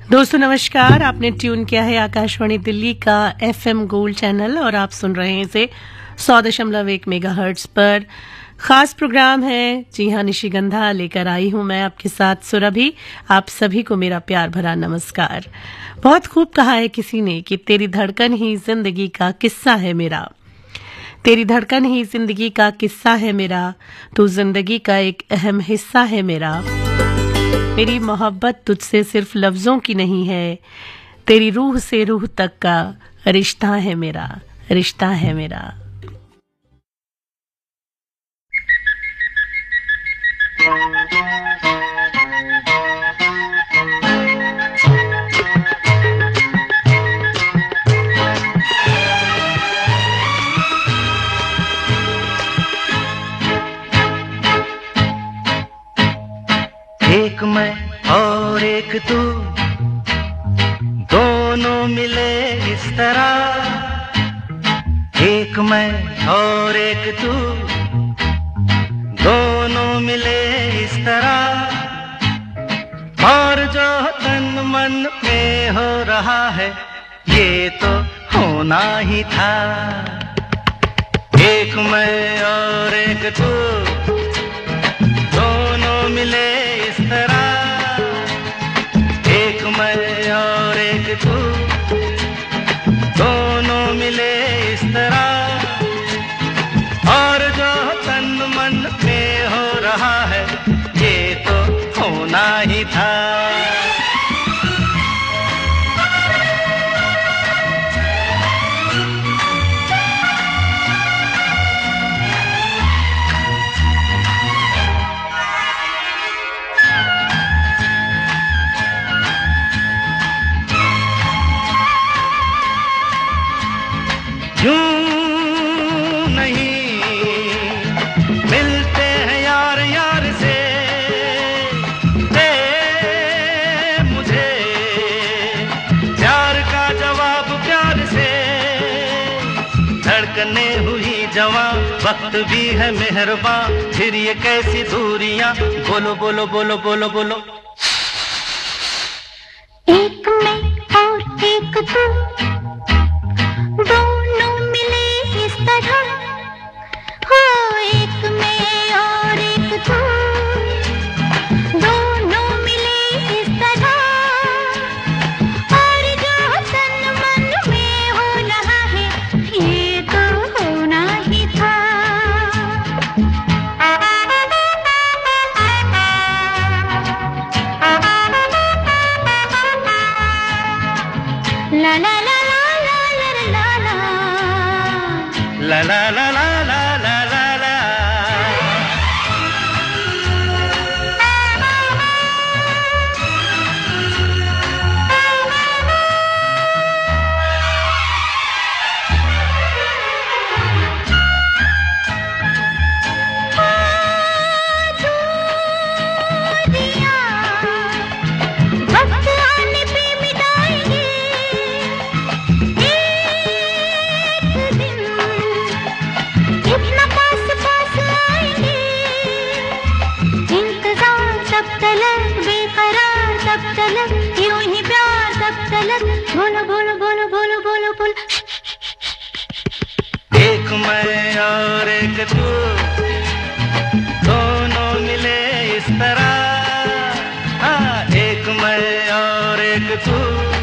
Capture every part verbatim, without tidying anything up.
दोस्तों नमस्कार, आपने ट्यून किया है आकाशवाणी दिल्ली का एफएम गोल्ड चैनल और आप सुन रहे हैं इसे सौ दशमलव एक मेगाहर्ट्ज पर। खास प्रोग्राम है, जी हाँ, निशिगंधा लेकर आई हूं मैं आपके साथ सुरभि। आप सभी को मेरा प्यार भरा नमस्कार। बहुत खूब कहा है किसी ने कि तेरी धड़कन ही जिंदगी का किस्सा है मेरा, तेरी धड़कन ही जिंदगी का किस्सा है मेरा, तू जिंदगी का एक अहम हिस्सा है मेरा। मेरी मोहब्बत तुझसे सिर्फ लफ्जों की नहीं है, तेरी रूह से रूह तक का रिश्ता है मेरा, रिश्ता है मेरा। एक मैं और एक तू, दोनों मिले इस तरह। एक मैं और एक तू, दोनों मिले इस तरह। और जो तन मन में हो रहा है, ये तो होना ही था। एक मैं और एक तू, दोनों मिले इस तरह। एक मैं और एक तू, दोनों मिले इस तरह। और जो तन मन में हो रहा है, ये तो होना ही था। यूं नहीं मिलते हैं यार यार से, दे मुझे प्यार का जवाब प्यार से। धड़कने हुई जवां, वक्त भी है मेहरबान, फिर ये कैसी दूरियां। बोलो बोलो बोलो बोलो बोलो। एक मैं और एक तू, दोनों मिले इस तरह। हो एक मैं और एक तू, दोनों मिले इस तरह। और जो तन मन में हो रहा है, ये तो होना ही था। ला ला ला La la la la la la la la. वक्त आने पे मिटाएंगे एक दिन, इतना पास पास आएंगे। इंतजार तब तलक, बेकरार तब तलक, यूं ही प्यार तब तलक। बोलो बोलो बोलो बोलो बोलो बोलो। एक मैं और एक तू, दोनों मिले इस तरह। हाँ, एक मैं और एक तू,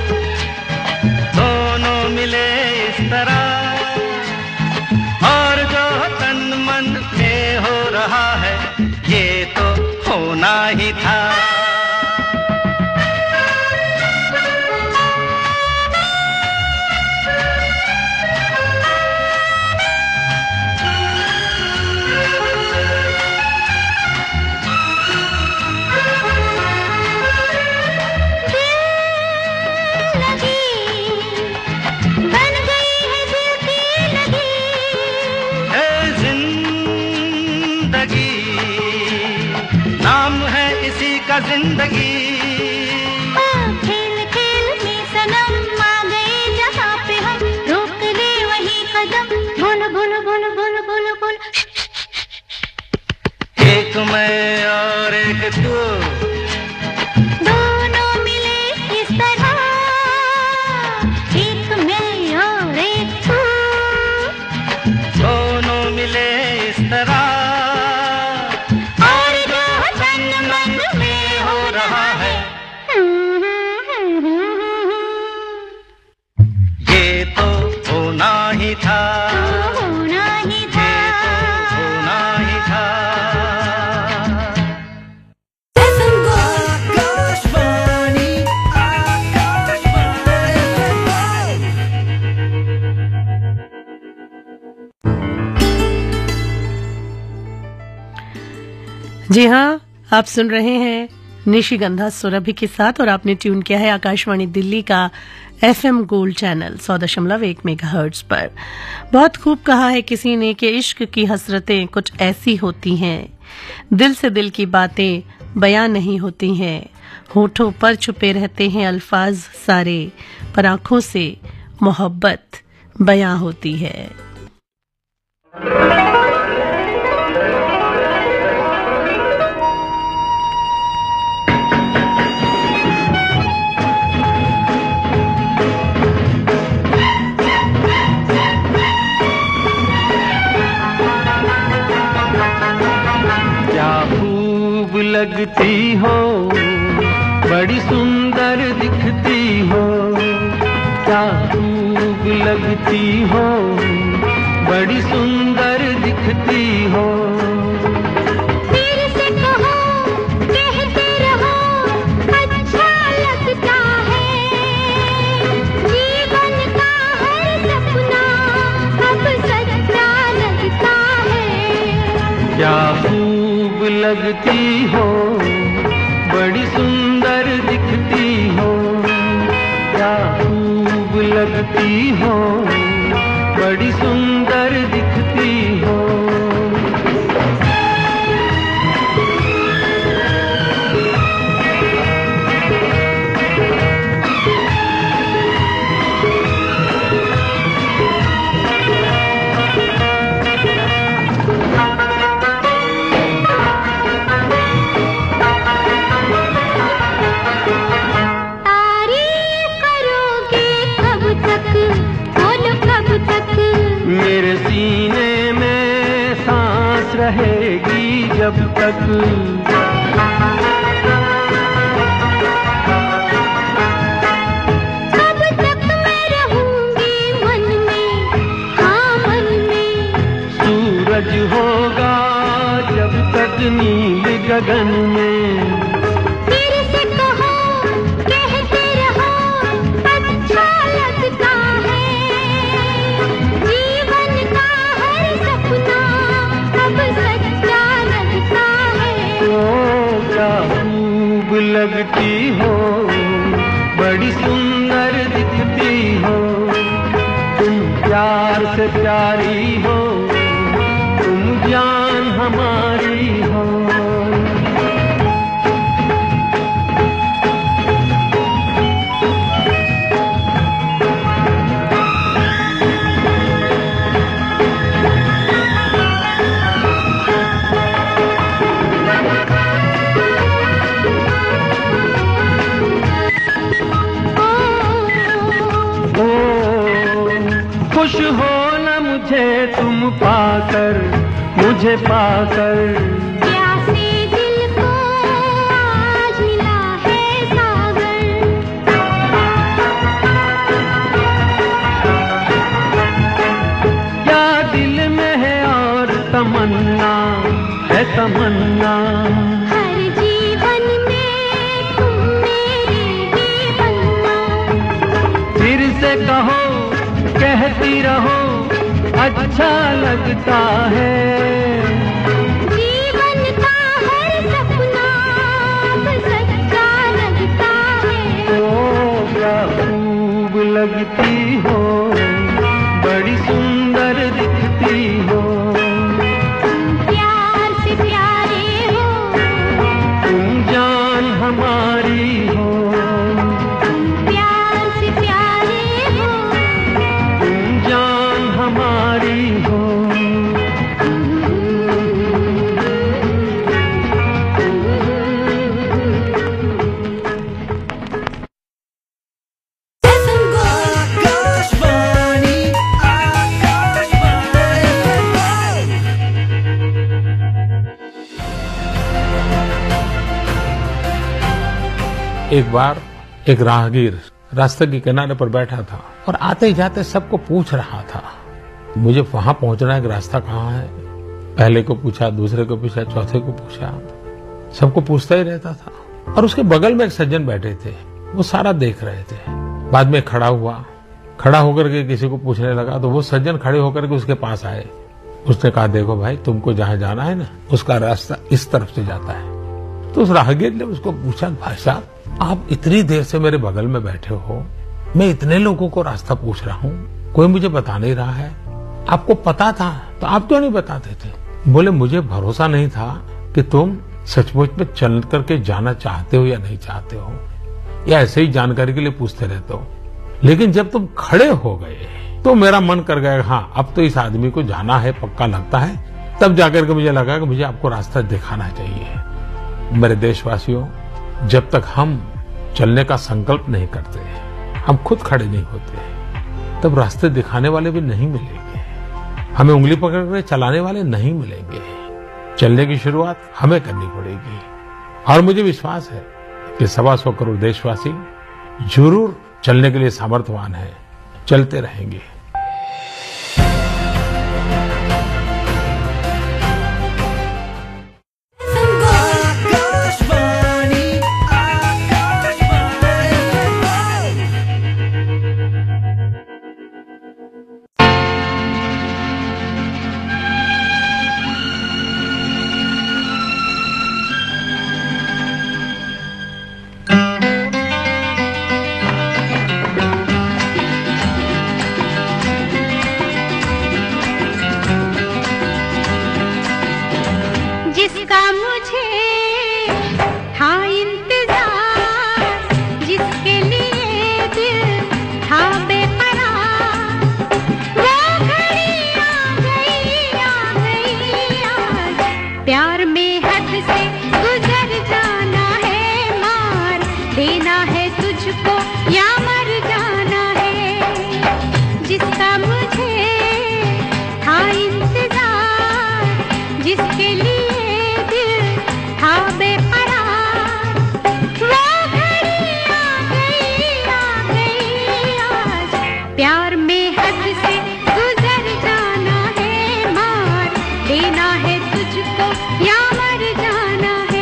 दोनों मिले इस तरह। और जो तन मन में हो रहा है, ये तो होना ही था। बन गई है दिल की लगी, है जिंदगी, नाम है इसी का जिंदगी। खेल खेल में सनम आ गए जहाँ पे हम, रोक ले वही कदम। बोलो बोलो बोलो बोलो बोलो बोलो। एक मैं और एक तू, दोनों मिले इस तरह। जी हाँ, आप सुन रहे हैं निशिगंधा सुरभि के साथ और आपने ट्यून किया है आकाशवाणी दिल्ली का एफएम गोल्ड चैनल सौ दशमलव एक मेगाहर्ट्ज पर। बहुत खूब कहा है किसी ने कि इश्क की हसरतें कुछ ऐसी होती हैं, दिल से दिल की बातें बयां नहीं होती हैं, होठों पर छुपे रहते हैं अल्फाज सारे, पर आंखों से मोहब्बत बयां होती है। लगती हो, बड़ी सुंदर दिखती हो, क्या खूब लगती हो, बड़ी सुंदर दिखती हो। फिर से कहो, कहते रहो, अच्छा लगता है, जीवन का हर सपना अब सच्चा लगता है। क्या खूब लगती हो, बड़ी सुंदर दिखती हो, क्या खूब लगती हो, बड़ी सुंदर दिखती हो। मेरे सीने में सांस रहेगी जब तक, कब तक मैं रहूंगी मन में, हाँ मन में। सूरज होगा जब तक नील गगन में। फिर से कहो, कहते रहो, अच्छा लगता है, जीवन का हर सपना अब सच्चा लगता है। ओ क्या खूब लगती हो, बड़ी सुंदर दिखती हो, तुम प्यार से प्यारी हो, तुम जान हमारी हो। खुश हो न मुझे तुम पाकर, मुझे पाकर, प्यासे दिल को आज मिला है सागर। क्या दिल में है और तमन्ना है तमन्ना, हर जीवन में तुम मेरे ही बनना। फिर से कहो, कहती रहो, अच्छा लगता है, जीवन का हर सपना अब सच्चा लगता है। ओ क्या खूब लगती हो, बड़ी सुंदर दिखती हो, तुम प्यार से प्यारे हो, तुम जान हमारी हो, तुम प्यार से प्यारे हो, तुम जान हमारी हो। एक बार एक राहगीर रास्ते के किनारे पर बैठा था और आते ही जाते सबको पूछ रहा था, मुझे वहां पहुंचना है कि रास्ता कहाँ है। पहले को पूछा, दूसरे को पूछा, चौथे को पूछा, सबको पूछता ही रहता था। और उसके बगल में एक सज्जन बैठे थे, वो सारा देख रहे थे। बाद में खड़ा हुआ, खड़ा होकर के किसी को पूछने लगा तो वो सज्जन खड़े होकर के उसके पास आए, उसने कहा, देखो भाई, तुमको जहां जाना है ना, उसका रास्ता इस तरफ से जाता है। तो उस राहगीर ने उसको पूछा, भाई साहब, आप इतनी देर से मेरे बगल में बैठे हो, मैं इतने लोगों को रास्ता पूछ रहा हूँ, कोई मुझे बता नहीं रहा है, आपको पता था तो आप क्यों नहीं बताते थे? बोले, मुझे भरोसा नहीं था कि तुम सचमुच में चल करके जाना चाहते हो या नहीं चाहते हो, या ऐसे ही जानकारी के लिए पूछते रहते हो। लेकिन जब तुम खड़े हो गए तो मेरा मन कर गया, हाँ अब तो इस आदमी को जाना है, पक्का लगता है। तब जाकर के मुझे लगा कि मुझे आपको रास्ता दिखाना चाहिए। मेरे देशवासियों, जब तक हम चलने का संकल्प नहीं करते, हम खुद खड़े नहीं होते, तब रास्ते दिखाने वाले भी नहीं मिलेंगे, हमें उंगली पकड़ कर चलाने वाले नहीं मिलेंगे। चलने की शुरुआत हमें करनी पड़ेगी। और मुझे विश्वास है कि सवा सौ करोड़ देशवासी जरूर चलने के लिए सामर्थ्यवान हैं, चलते रहेंगे। जिसका मुझे था इंतजार, जिसके लिए दिल था बेकरार, वो घड़ी आ गई, आ गई आज। प्यार में हद से गुजर जाना है, मार देना है तुझको या मर जाना है। जिसका मुझे था इंतजार, जिसके लिए प्यार में हद से गुजर जाना है, मार देना है तुझको या मर जाना है।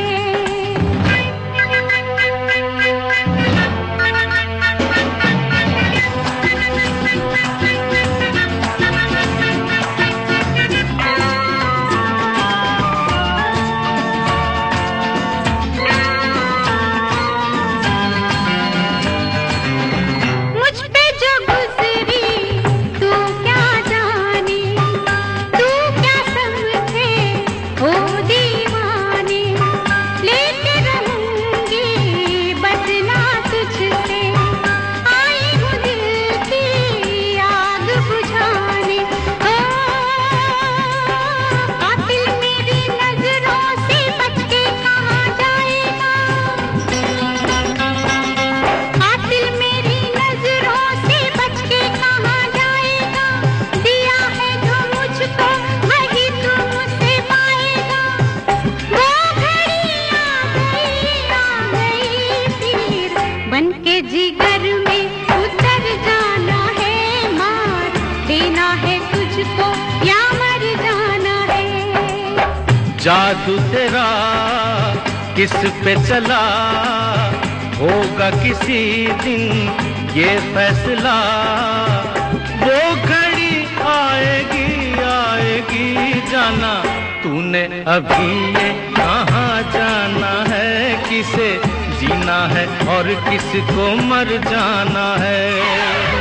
जादू तेरा किस पे चला, होगा किसी दिन ये फैसला। वो घड़ी आएगी, आएगी जाना, तूने अभी ये कहाँ जाना है, किसे जीना है और किसको मर जाना है।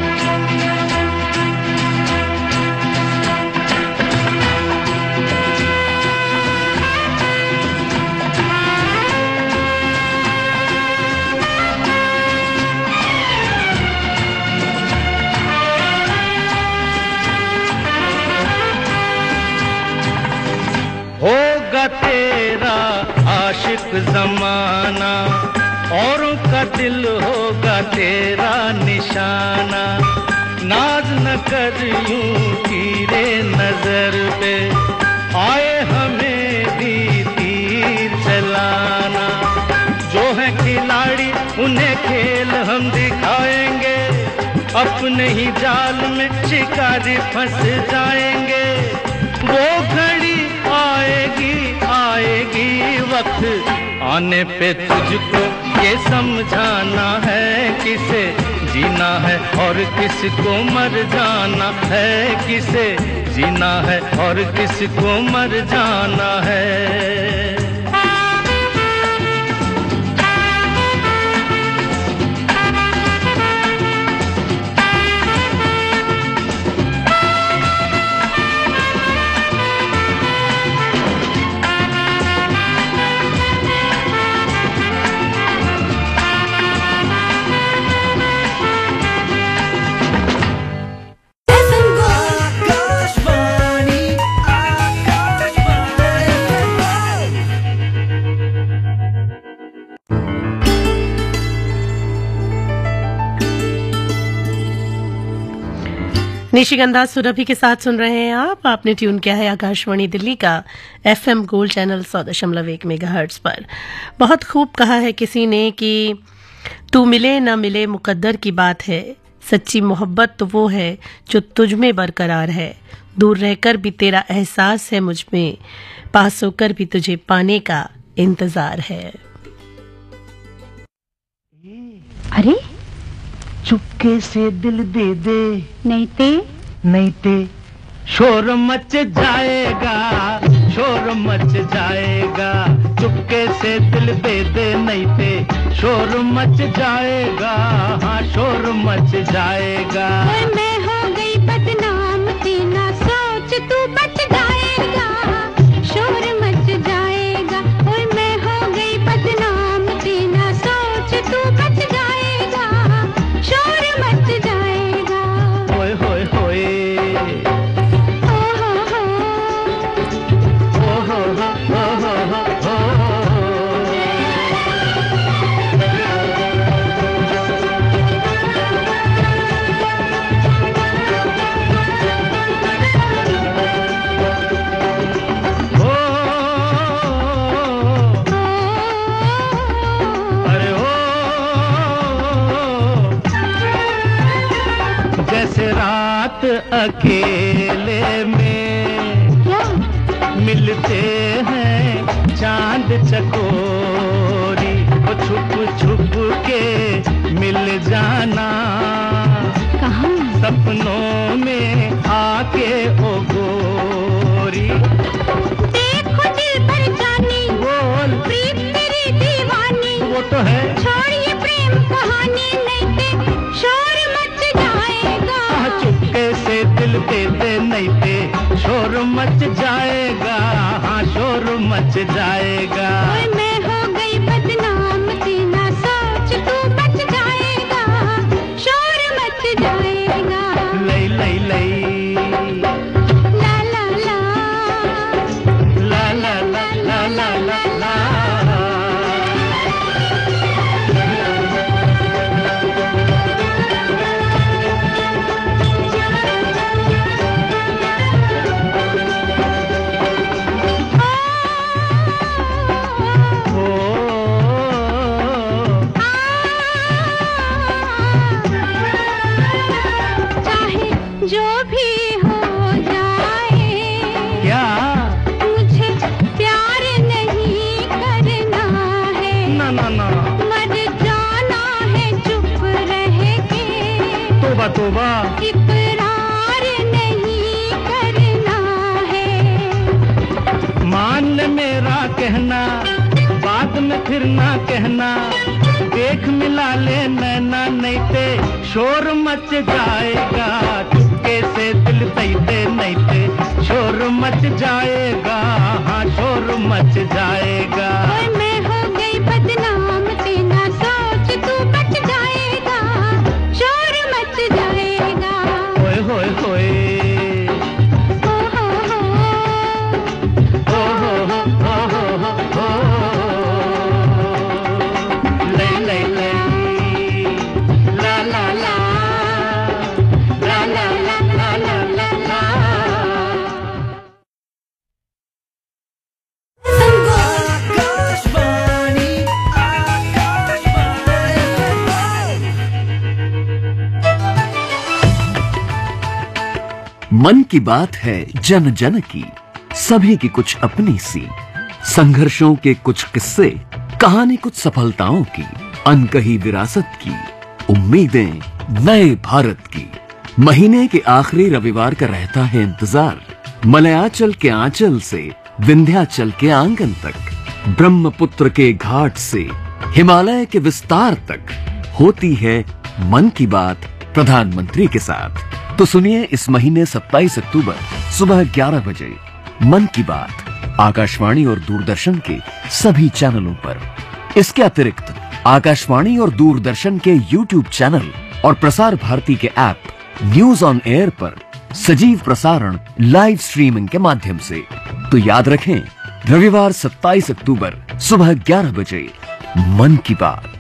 होगा तेरा आशिक जमाना, औरों का दिल होगा तेरा निशाना। नाज न कर यूं तीरे नजर पे, आए हमें भी तीर चलाना। जो है खिलाड़ी उन्हें खेल हम दिखाएंगे, अपने ही जाल में शिकारी फंस जाएंगे। वो घड़ी आएगी, आएगी वक्त आने पे तुझको ये समझाना है, किसे जीना है और और किसको मर जाना है, किसे जीना है और किसको मर जाना है। निशिगंधा सुरभि के साथ सुन रहे हैं आप। आपने ट्यून किया है आकाशवाणी दिल्ली का एफएम गोल्ड चैनल सौ दशमलव एक मेगाहर्ट्ज पर। बहुत खूब कहा है किसी ने कि तू मिले न मिले मुकद्दर की बात है, सच्ची मोहब्बत तो वो है जो तुझ में बरकरार है, दूर रहकर भी तेरा एहसास है मुझ में, पास होकर भी तुझे पाने का इंतजार है। अरे चुपके से दिल दे दे, नहीं ते नहीं ते शोर मच जाएगा, शोर मच जाएगा। चुपके से दिल दे दे, नहीं ते शोर मच जाएगा, हाँ शोर मच जाएगा। ओए मैं हो गई बदनाम तेना सोच तू बच जाएगा, शोर मच जाएगा। ओए मैं हो गई बदनाम तेना सोच तू बच जाएगा, शोर मच जाएगा। होए होए होए ओ हो हो ओ हो हो हो हो हो। अकेले में क्या मिलते हैं चांद चकोरी, वो छुप छुप के मिल जाना कहाँ सपनों में आके ओ गोरी। देखो दिल पर जानी बोल प्रीत तेरी दीवानी, वो तो है छोड़िए प्रेम कहानी, नहीं ते शोर मच जाएगा। चुपके से दिल दे दे, नहीं ते शोर मच जाएगा, हाँ शोर मच जाएगा। ओए मैं हो गई बदनाम तेना सोच तू बच जाएगा, शोर मच जाएगा। लई लई लई ला ला ला ला ला ला ला ला ला। जो भी हो जाए क्या मुझे प्यार नहीं करना है, ना ना ना मर जाना है चुप रह के, तोबा तोबा इकरार नहीं करना है। मान ले मेरा कहना, बाद में फिर ना कहना, देख मिला ले नैना, नहीं ते शोर मच जाएगा। चुपके से दिल तैते, नहीं ते शोर मच जाएगा, हाँ शोर मच जाएगा। ओए मैं हो गई बदनाम तेना सोच तू बच जाएगा, शोर मच जाएगा। होए होए होए ओ हो हो ओ हो हो हो हो हो हो। लई लई लई ला ला ला ला ला ला ला ला ला। मन की बात है जन जन की, सभी की कुछ अपनी सी, संघर्षों के कुछ किस्से, कहानी कुछ सफलताओं की, अनकही विरासत की, उम्मीदें नए भारत की। महीने के आखिरी रविवार का रहता है इंतजार। मलयाचल के आंचल से विंध्याचल के आंगन तक, ब्रह्मपुत्र के घाट से हिमालय के विस्तार तक होती है मन की बात प्रधानमंत्री के साथ। तो सुनिए इस महीने सत्ताईस अक्टूबर सुबह ग्यारह बजे मन की बात आकाशवाणी और दूरदर्शन के सभी चैनलों पर। इसके अतिरिक्त आकाशवाणी और दूरदर्शन के यूट्यूब चैनल और प्रसार भारती के ऐप न्यूज ऑन एयर पर सजीव प्रसारण लाइव स्ट्रीमिंग के माध्यम से। तो याद रखें, रविवार सत्ताईस अक्टूबर सुबह ग्यारह बजे मन की बात।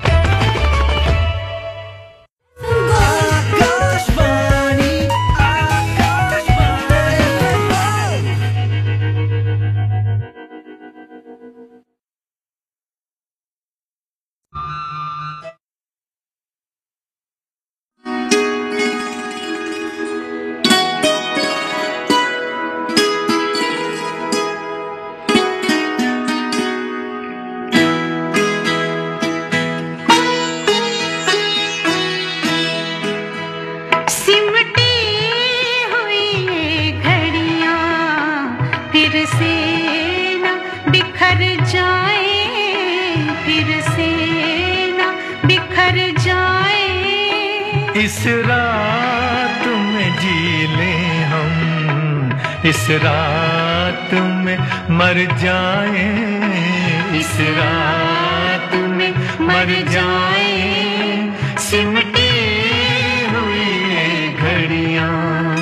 इस रात में जी लें हम, इस रात में मर जाएं, इस रात में मर जाएं, सिमटी हुई घड़ियां।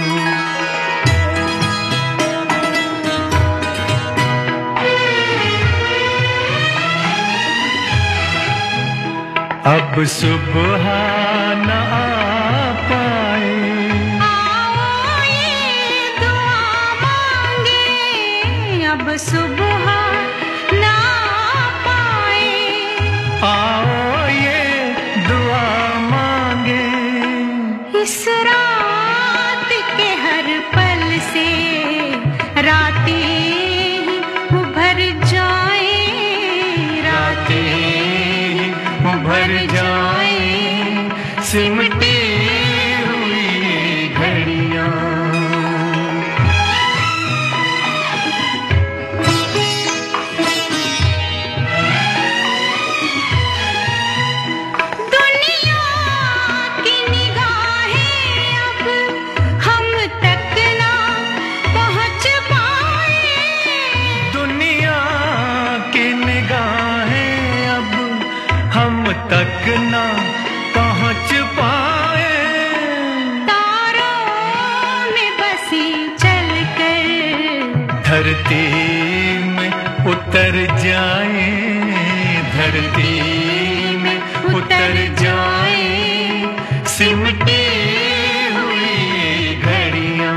अब सुबह न आ पाए, आओ ये दुआ मांगे, अब सुबह न आ पाए, आओ ये दुआ मांगे, इस रात के हर पल से रातें ही उभर जाए, रातें भर जाए, सिमटी हुई घड़ियां। दुनिया की निगाहें अब हम तक ना पहुंच पाए, दुनिया की निगाहें अब हम तक ना पहुंच पाए, तारों में बसी चलकर धरती में उतर जाए, धरती में उतर जाए, सिमटी हुई घड़ियां।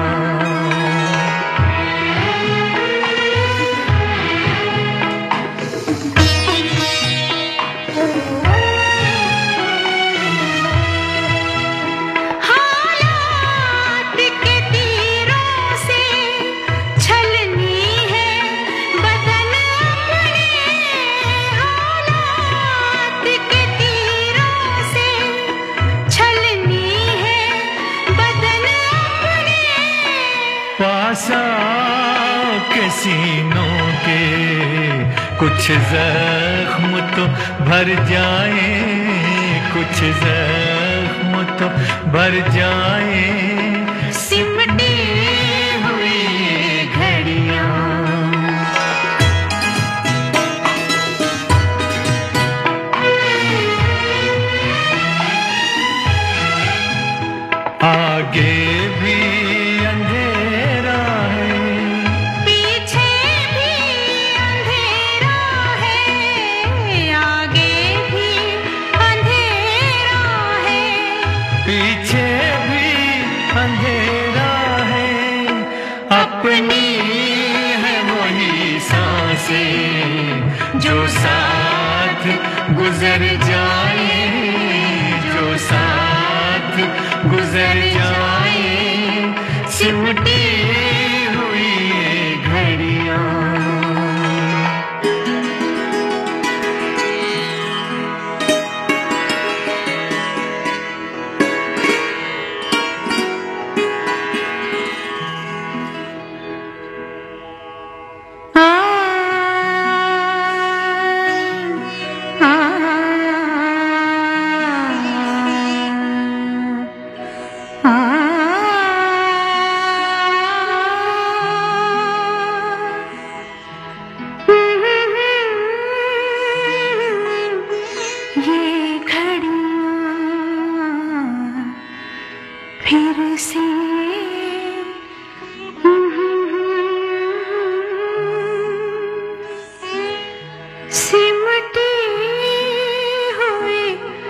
के सीनों के कुछ जख्म तो भर जाए, कुछ जख्म तो भर जाए, सिमटी हुई घड़ियां। आगे भी अंधेरा है, पीछे भी अंधेरा है, आगे भी अंधेरा है, पीछे भी अंधेरा है, अपनी है वही सांसें जो साथ गुजर जाए, जो साथ गुजर जाए, सिमटी हुई घड़ियां। फिर से सिमटे हुए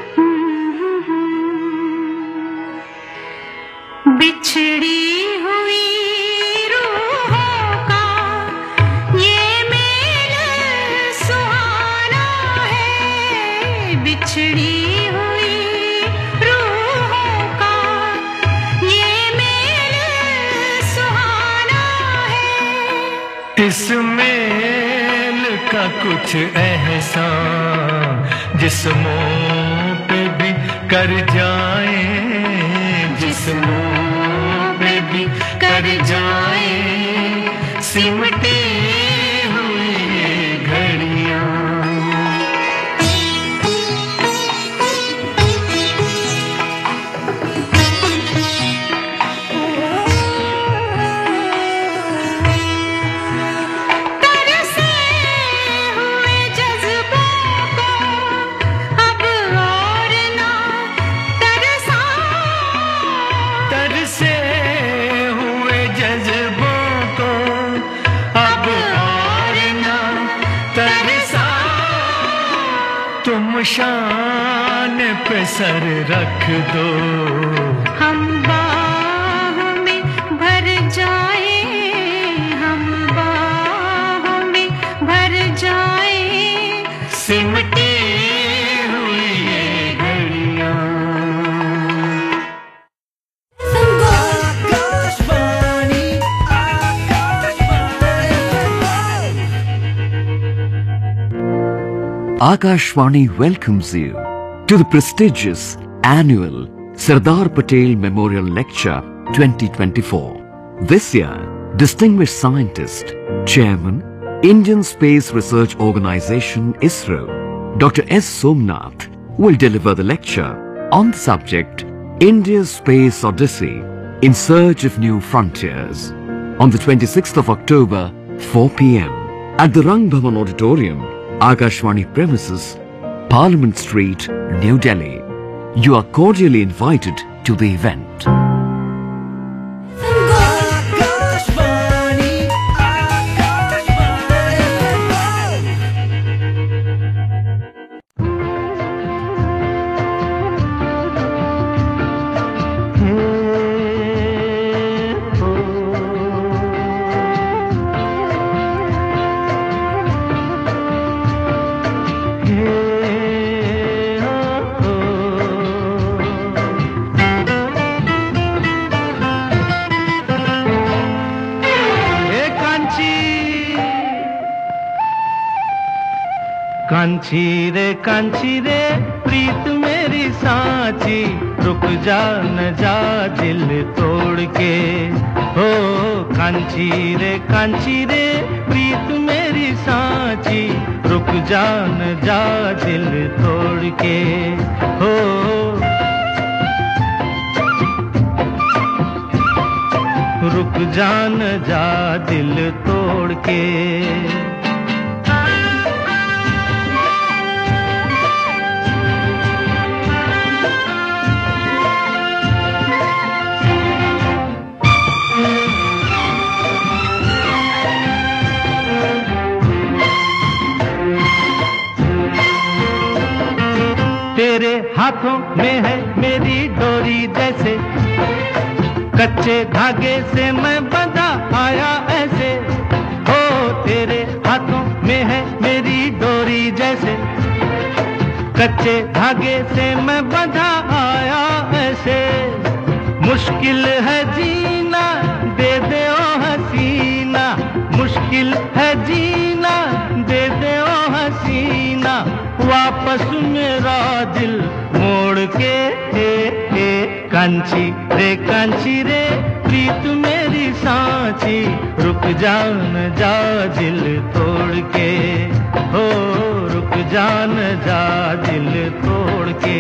बिछड़ी हुई रूहों का ये मेल सुहाना है। बिछड़ी हुई रूहों का ये मेल सुहाना है। इस मेल का कुछ एहसान जिस्मों पे भी कर जाए, जिस्मों पे भी कर जाए, सिमटे हुए घड़ियां। शान पे सर रख दो, हम बाहों में भर जाए, हम बाहों में भर जाए, सिमटे हुई ये घड़ियां। Akashvani welcomes you to the prestigious annual Sardar Patel Memorial Lecture twenty twenty-four. This year, distinguished scientist, Chairman, Indian Space Research Organisation ISRO, Doctor S. Somnath will deliver the lecture on the subject India's Space Odyssey in Search of New Frontiers on the twenty-sixth of October, four p m at the Rang Bhavan Auditorium, Akashvani premises, Parliament Street, New Delhi. You are cordially invited to the event. Kanchi रे कांची रे प्रीत मेरी सांची, रुक जा न जा दिल तोड़ के। हो कांची रे कांची रे प्रीत मेरी सांची, रुक जा न जा दिल तोड़ के। हो रुक जा न जा दिल तोड़ के। तेरे हाथों में है मेरी डोरी जैसे, कच्चे धागे से मैं बंधा आया ऐसे। हो तेरे हाथों में है मेरी डोरी जैसे, कच्चे धागे से मैं बंधा आया ऐसे। मुश्किल है जीना दे दे ओ हसीना, मुश्किल है जीना दे दे ओ हसीना, वापस मेरा दिल मोड़ के। हे हे कांची रे कांची रे प्रीत मेरी सांची, रुक जा न जा दिल तोड़ के। हो रुक जा न जा दिल तोड़ के।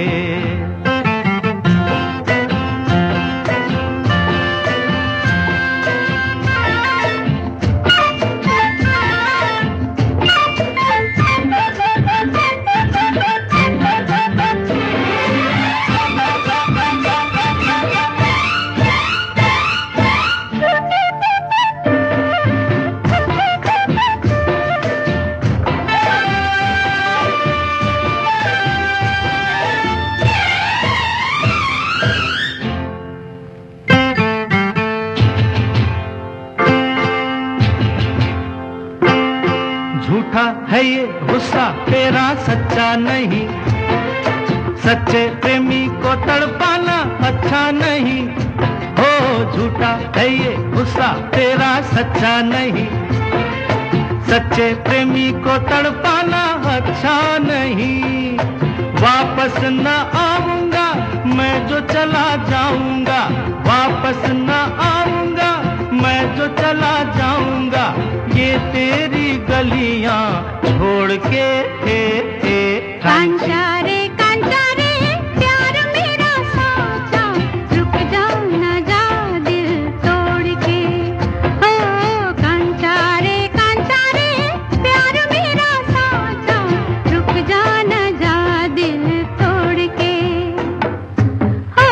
है ये गुस्सा तेरा सच्चा नहीं, सच्चे प्रेमी को तड़पाना अच्छा नहीं। हो झूठा है ये गुस्सा तेरा सच्चा नहीं, सच्चे प्रेमी को तड़पाना अच्छा नहीं। वापस न आऊंगा मैं जो चला जाऊंगा, वापस न आऊंगा मैं जो चला जाऊंगा, ये तेरी गलियां छोड़ के। हे हे कांचा रे कांचा रे प्यार मेरा साचा, रुक जा ना जा दिल तोड़ के। ओ कांचा रे कांचा रे प्यार मेरा साचा, रुक जा ना जा दिल तोड़ के। ओ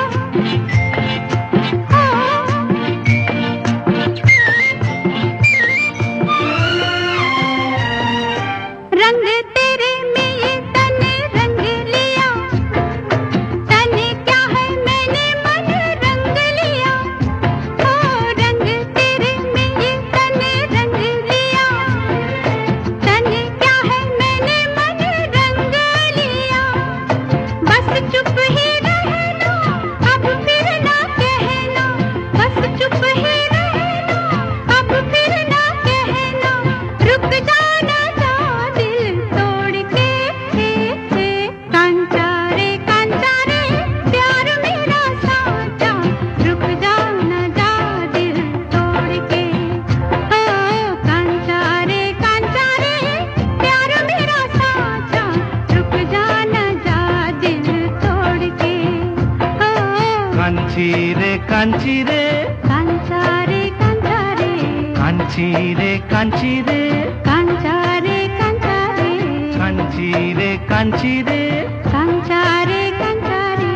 रंग तेरे में ये तने रंग लिया, तने क्या है मैंने मन रंग लिया। ओ रंग तेरे में ये तने रंग लिया, तने क्या है मैंने मन रंग लिया। बस चुप ही रहना अब फिर ना कहना, बस चुप ही रहना अब फिर ना कहना, रुक जाना जा दिल तोड़ के। हे हे कांचा रे कांचा रे प्यार मेरा साचा, रुक जाना जा दिल तोड़ के। ओ कांचा रे कांचा रे प्यार मेरा साचा, रुक जाना जा दिल तोड़ के। ओ कांची रे कांची रे, कांचा रे कांचा रे, कांची रे कांची रे, कांचा रे कांचा रे, कांची रे कांची रे। कांचा रे कांचा रे।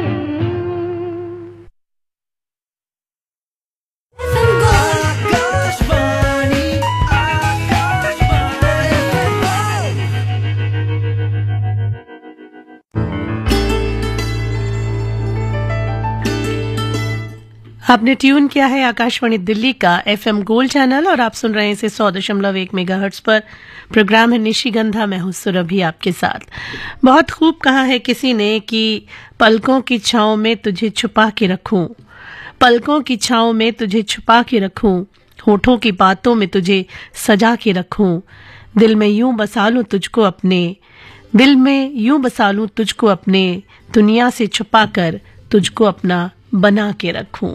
आपने ट्यून किया है आकाशवाणी दिल्ली का एफएम गोल्ड चैनल और आप सुन रहे हैं इसे सौ दशमलव एक मेगाहर्ट्ज पर। प्रोग्राम है निशिगंधा, मैं हूं सुरभि आपके साथ। बहुत खूब कहा है किसी ने कि पलकों की छांव में तुझे छुपा के रखूं, पलकों की छांव में तुझे छुपा के रखूं, होठों की बातों में तुझे सजा के रखूं, दिल में यूं बसा लूं तुझको अपने, दिल में यूं बसा लूं तुझको अपने, दुनिया से छुपा कर तुझको अपना बना के रखूं।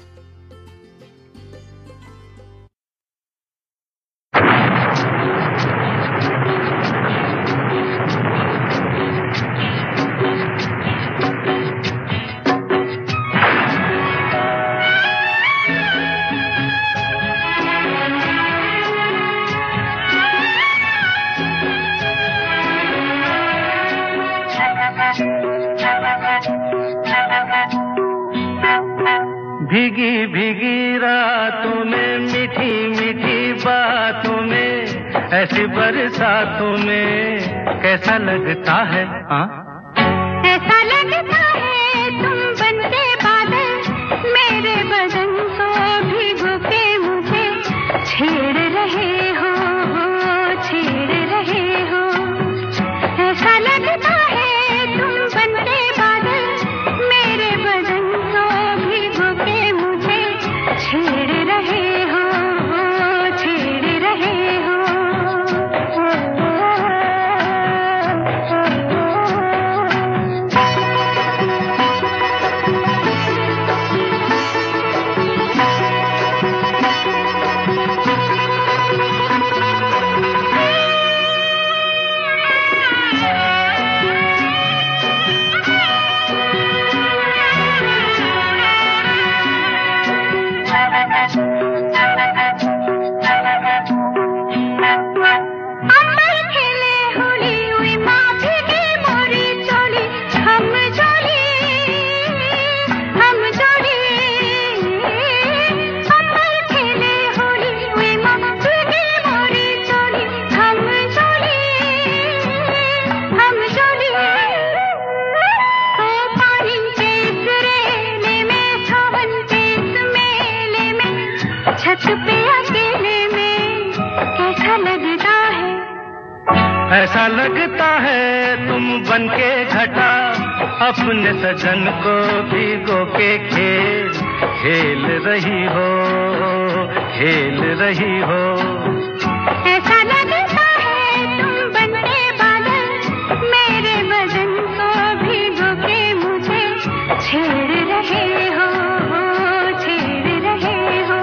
भीगी भीगी रातों में, मीठी मीठी बातों में, ऐसी बरसातों में कैसा लगता है। हाँ ऐसा लगता है तुम बनके बादल, मेरे बदन को भिगो के मुझे छेड़ रहे हो, छेड़ रहे हो। ऐसा लगता है तुम बनके बादल, मेरे बदन को भिगो के मुझे छेड़ रहे हो, छेड़ रहे हो। ऐसा लगता है तुम बनके घटा अपने सजन को भिगो के खेल खेल रही हो खेल रही हो। ऐसा लगता है तुम बनके बादल मेरे बदन को भिगो के मुझे छेड़ रहे हो छेड़ रहे हो।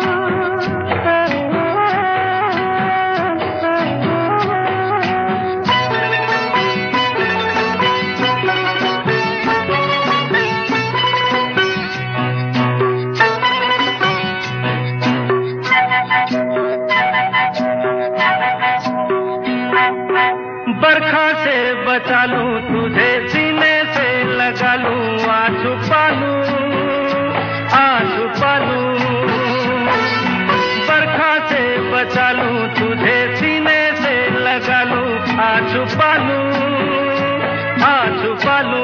बरखा से बचा लूं तुझे सीने से लगा लूं आंसू पालूं आंसू पालूं। बरखा से बचा लूं तुझे सीने से लगा लूं आंसू पालूं आंसू पालूं।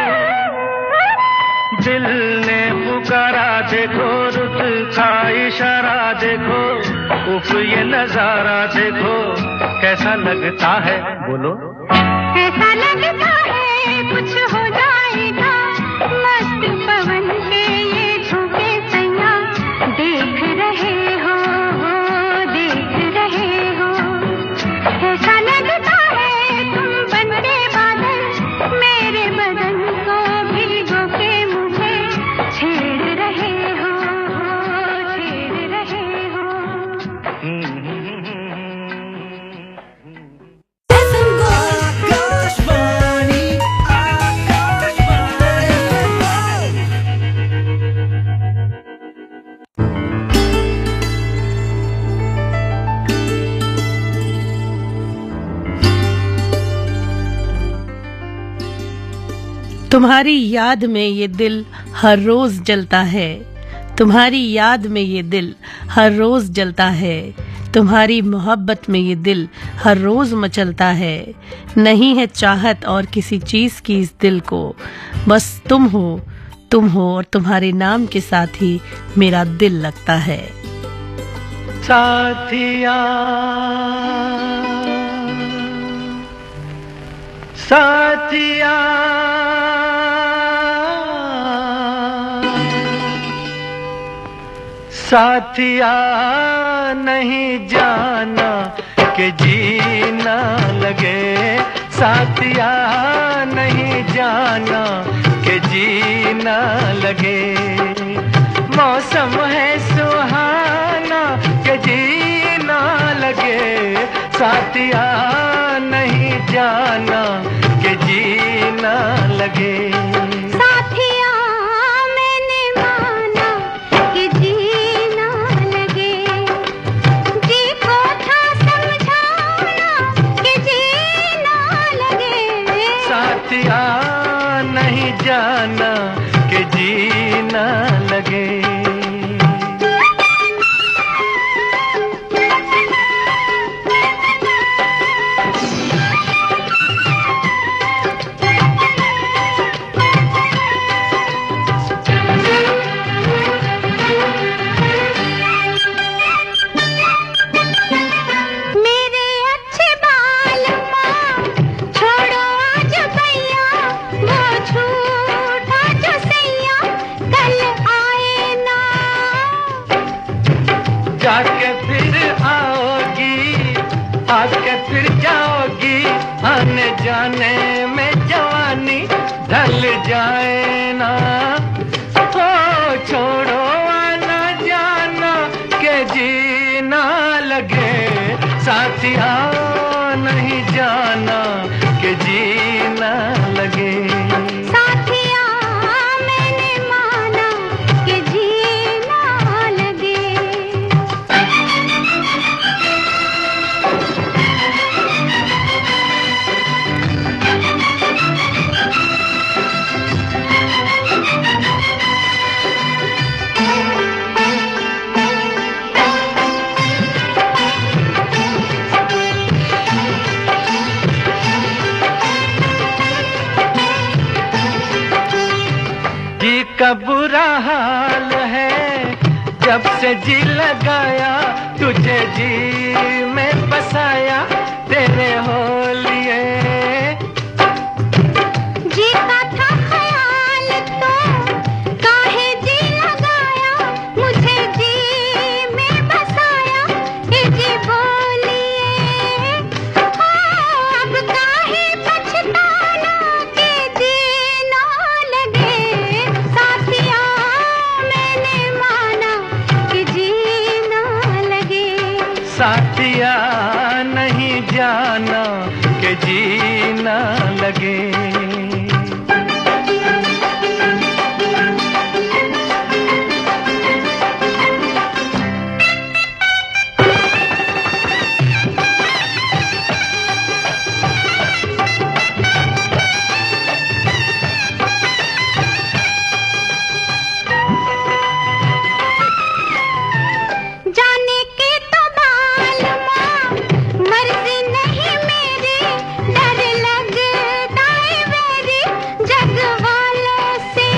दिल ने पुकारा देखो रुत का इशारा देखो उफ ये नजारा देखो कैसा लगता है बोलो। ऐसा लगता है कुछ हो जाएगा मस्त पवन के ये झोंके सैया देख रहे हो देख रहे हो। ऐसा लगता है तुम बनके बादल मेरे बदन को भिगो के मुझे छेड़ रहे हो छेड़ रहे हो। तुम्हारी याद में ये दिल हर रोज जलता है तुम्हारी याद में ये दिल हर रोज जलता है तुम्हारी मोहब्बत में ये दिल हर रोज मचलता है। नहीं है चाहत और किसी चीज की इस दिल को बस तुम हो तुम हो और तुम्हारे नाम के साथ ही मेरा दिल लगता है। साथिया साथिया साथिया नहीं जाना कि जीना लगे साथिया नहीं जाना कि जीना लगे। मौसम है सुहाना कि जीना लगे साथिया नहीं जाना कि जीना लगे। साथिया मैंने माना कि जीना लगे जी को था समझाना कि जीना लगे। साथिया नहीं जाना कि जीना लगे। जाके फिर आओगी आके फिर जाओगी आने जाने में जवानी ढल जाए ना। ओ छोड़ो आना जाना के जीना लगे साथिया नहीं जाना के जीना लगे। साथिया मैंने माना कि जीना लगे। जी का बुरा हाल है जब से जी लगाया तुझे जी में बसाया तेरे हो लिए। जीता था ख्याल तो काहे जी लगाया, मुझे जी में बसाया ये जी बोलिए। अब काहे पछताना के जी ना लगे, साथिया मैंने माना कि जी ना लगे। साथिया नहीं जाना कि जी ना लगे। जाने के तो मालूमा मर्जी नहीं मेरी, डर लगता है मेरी जग वालों से।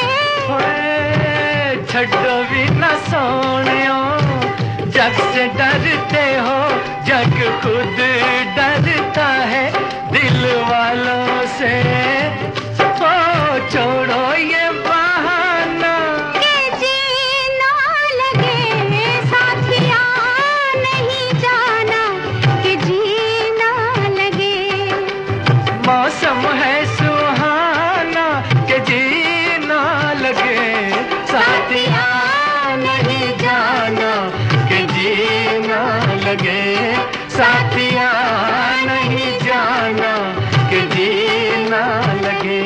होए छड्डो भी न सोनियो, जग से डरते हो, जग खुद डरता है दिल वालों से। ओ छोड़ो ये बहाना के जी ना लगे, साथिया नहीं जाना कि जी ना लगे। मौसम है सुहाना के जी ना लगे। साथिया नहीं जाना के जी ना लगे। साथिया नहीं जाना के जी ना लगे।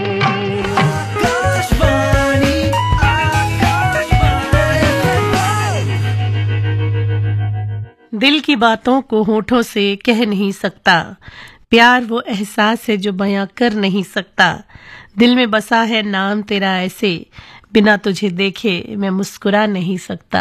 दिल की बातों को होठों से कह नहीं सकता, प्यार वो एहसास है जो बयां कर नहीं सकता। दिल में बसा है नाम तेरा ऐसे, बिना तुझे देखे मैं मुस्कुरा नहीं सकता।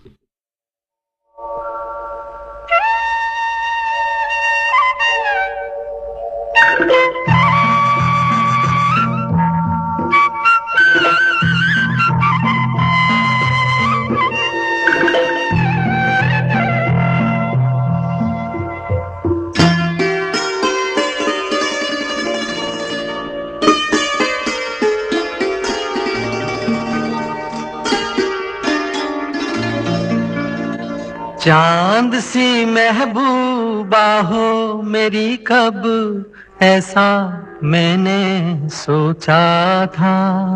चांद सी महबूबा हो मेरी, कब ऐसा मैंने सोचा था।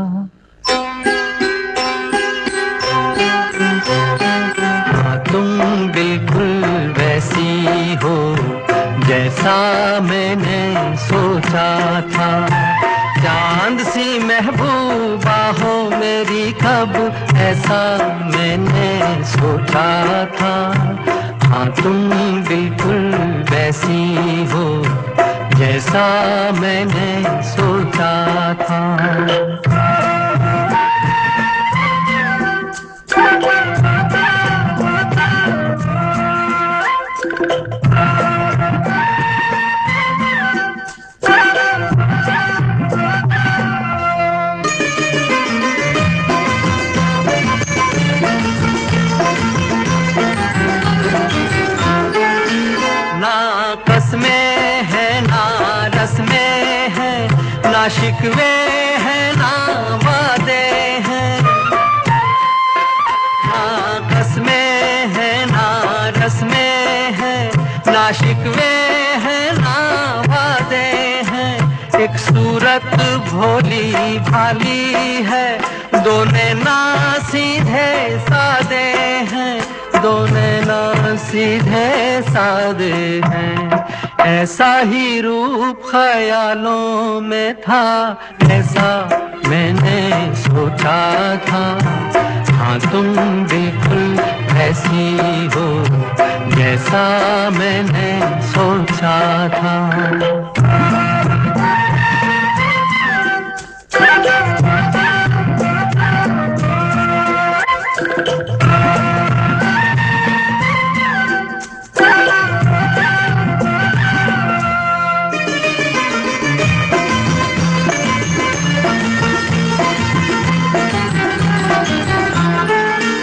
हाँ तुम बिल्कुल वैसी हो जैसा मैंने सोचा था। चांद सी महबूबा हो मेरी, कब ऐसा मैंने सोचा था। हाँ तुम बिल्कुल वैसी हो जैसा मैंने सोचा था। ना शिकवे हैं ना वादे हैं, ना कसमें हैं ना रस्में हैं, ना शिकवे हैं ना वादे हैं। एक सूरत भोली भाली है, दो नैना सीधे सादे हैं, दो नैना सीधे सादे हैं। ऐसा ही रूप ख्यालों में था, ऐसा मैंने सोचा था। हाँ तुम बिल्कुल ऐसी हो जैसा मैंने सोचा था।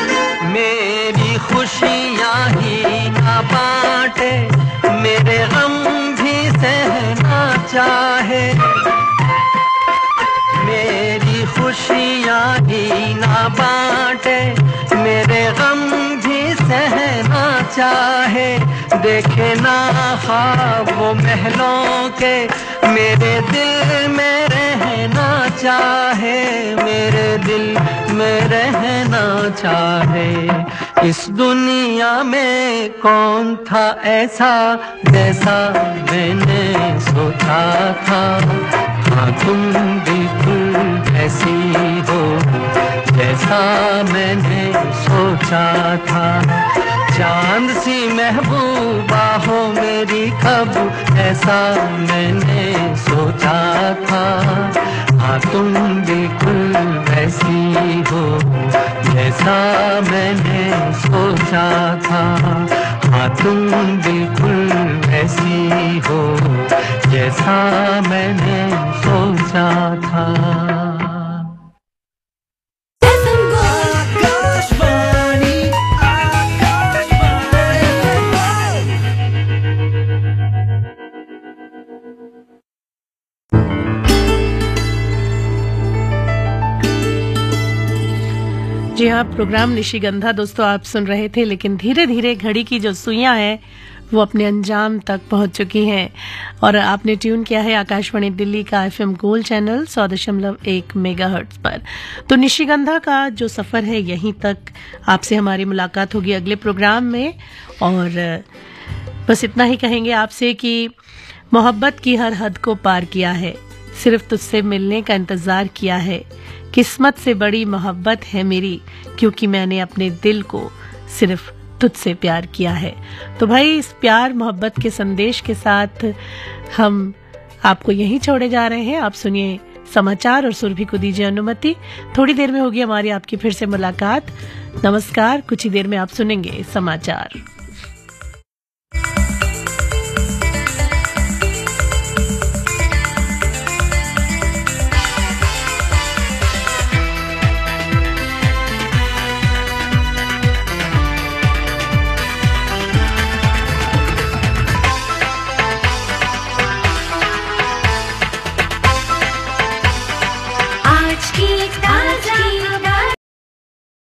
मेरी खुशियाँ ही ना बांटे, मेरे गम ही ना बांटे, मेरे गम भी सहना चाहे, देखे ना ख्वाब वो महलों के, मेरे दिल में रहना चाहे, मेरे दिल में रहना चाहे। इस दुनिया में कौन था ऐसा जैसा मैंने सोचा था, हाँ तुम बिल्कुल ऐसी हो जैसा मैंने सोचा था। चांद सी महबूबा हो मेरी कब ऐसा मैंने सोचा था, हाँ तुम बिल्कुल वैसी हो जैसा मैंने सोचा था, हाँ तुम बिल्कुल वैसी हो जैसा मैंने सोचा था। जी हाँ, प्रोग्राम निशिगंधा दोस्तों आप सुन रहे थे, लेकिन धीरे धीरे घड़ी की जो सुइयां हैं वो अपने अंजाम तक पहुंच चुकी हैं और आपने ट्यून किया है आकाशवाणी दिल्ली का एफएम गोल्ड चैनल सौ दशमलव एक मेगाहर्ट्ज पर। तो निशिगंधा का जो सफर है यहीं तक। आपसे हमारी मुलाकात होगी अगले प्रोग्राम में और बस इतना ही कहेंगे आपसे कि मोहब्बत की हर हद को पार किया है, सिर्फ तुझसे मिलने का इंतजार किया है, किस्मत से बड़ी मोहब्बत है मेरी, क्योंकि मैंने अपने दिल को सिर्फ तुझसे प्यार किया है। तो भाई इस प्यार मोहब्बत के संदेश के साथ हम आपको यहीं छोड़े जा रहे हैं। आप सुनिए समाचार और सुरभि को दीजिए अनुमति। थोड़ी देर में होगी हमारी आपकी फिर से मुलाकात। नमस्कार। कुछ ही देर में आप सुनेंगे समाचार।